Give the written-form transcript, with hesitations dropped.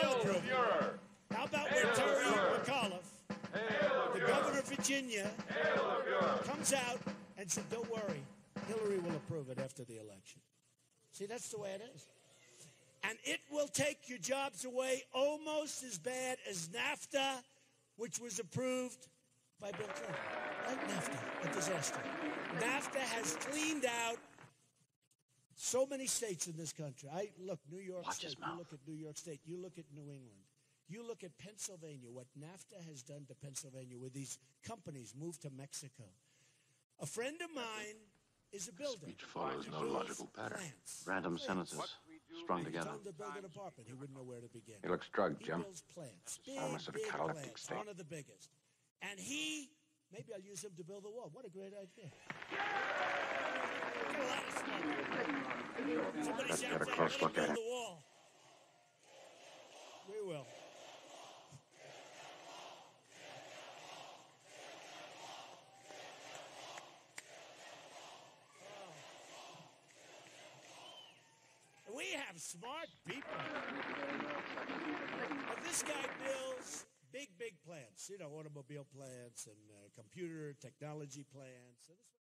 will approve it. How about when Terry McAuliffe, the governor of Virginia, comes out and said, don't worry, Hillary will approve it after the election. See, that's the way it is. And it will take your jobs away almost as bad as NAFTA, which was approved by Bill Clinton. Like NAFTA, a disaster. NAFTA has cleaned out so many states in this country. Look, New York State, you look at New York State, you look at New England, you look at Pennsylvania, what NAFTA has done to Pennsylvania where these companies moved to Mexico. A friend of mine is a builder. Speech follows no logical pattern. Random sentences strung together. He to build an apartment. He wouldn't know where to begin. He looks drugged, Jim. He builds plants. Almost a cataleptic plants, state. one of the biggest. And maybe I'll use him to build the wall. What a great idea. Get a lot of smoke. Somebody Let's shouts get a out, close let him look at build it. the wall. We will. We have smart people. But this guy builds big plants, automobile plants and computer technology plants.